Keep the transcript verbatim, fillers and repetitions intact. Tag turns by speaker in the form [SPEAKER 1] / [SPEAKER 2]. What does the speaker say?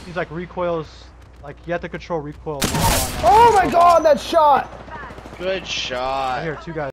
[SPEAKER 1] He's like recoils, like you have to control recoil.
[SPEAKER 2] Oh my god, that shot!
[SPEAKER 3] Good shot.
[SPEAKER 1] I hear two guys.